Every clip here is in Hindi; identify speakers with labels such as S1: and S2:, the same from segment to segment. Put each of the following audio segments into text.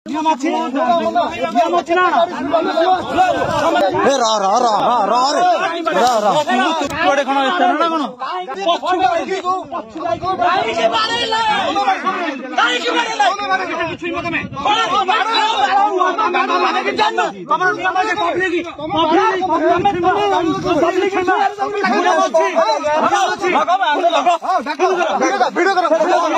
S1: नियम अच्छी ना ए रा रा रा रा रे रा रा कोडे खण एते ना कोन पछु गाई तू गाई के मारेला गाई के मारेला किछु मत में माने के जान तमर नियम के पब्लिक वीडियो करो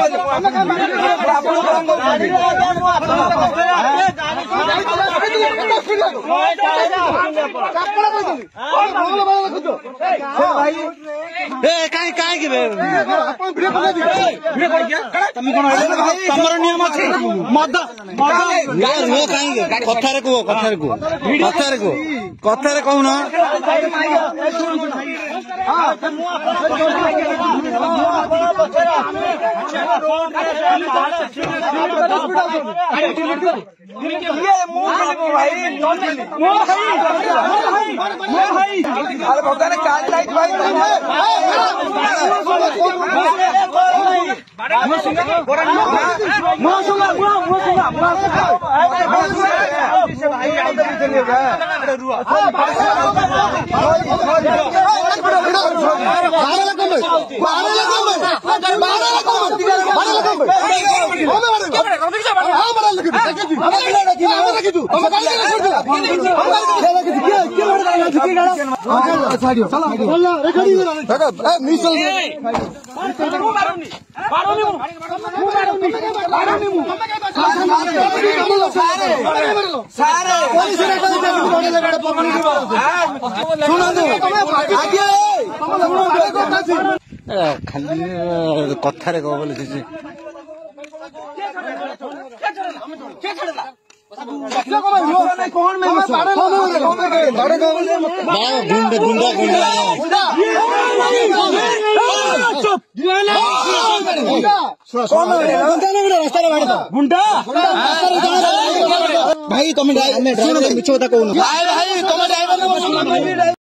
S1: तमर नियम अच्छी मद कथार कह कथार कहून खाली कथार कह बोले भाई तुम मिछ कथा कहून भाई तुम ड्राइवर